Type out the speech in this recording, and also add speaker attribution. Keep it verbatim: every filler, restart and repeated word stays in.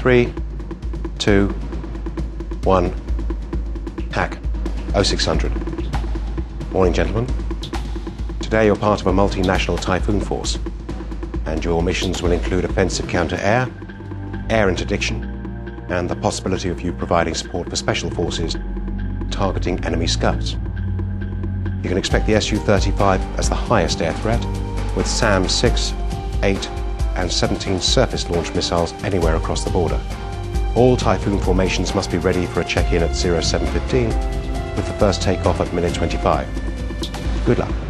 Speaker 1: Three, two, one, hack, oh six hundred. Morning, gentlemen. Today you're part of a multinational Typhoon force, and your missions will include offensive counter-air, air interdiction, and the possibility of you providing support for special forces targeting enemy scouts. You can expect the S U thirty-five as the highest air threat, with SAM six, eight, and seventeen surface launch missiles anywhere across the border. All Typhoon formations must be ready for a check-in at zero seven fifteen, with the first takeoff at minute twenty-five. Good luck.